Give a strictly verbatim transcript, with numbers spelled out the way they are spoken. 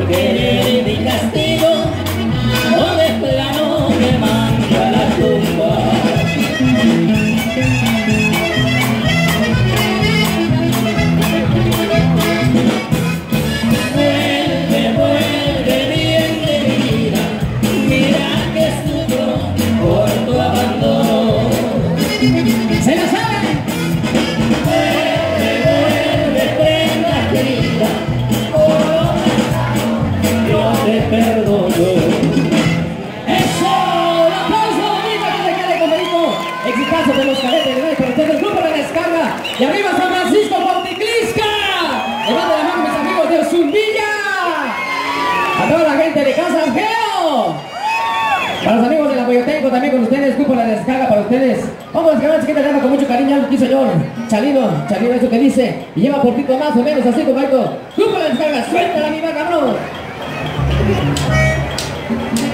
querer mi castigo o de plano me manda a la tumba. Vuelve, vuelve bien de vida, mira que sufro por tu abandono. ¡Se la sabe! Vuelve, vuelve, prenda querida, yo te perdono. ¡Eso! ¡Un aplauso! ¡Viva que te quede comedito! Exitazo de los cadetes de hoy para ustedes, el grupo de Descarga. Y arriba San Francisco Monticlisca. Levante la mano mis amigos de Osumbilla. A toda la gente de Casa Angelo. Para los amigos de la Boyotenco también con ustedes, grupo de la Descarga para ustedes. Vamos a descargar, chiquita, llama con mucho cariño, algo que hizo yo. Chalino, Chalino, eso que dice. Y lleva por pico más o menos así como esto. Grupo de la Descarga, suéltala mi vaca, cabrón.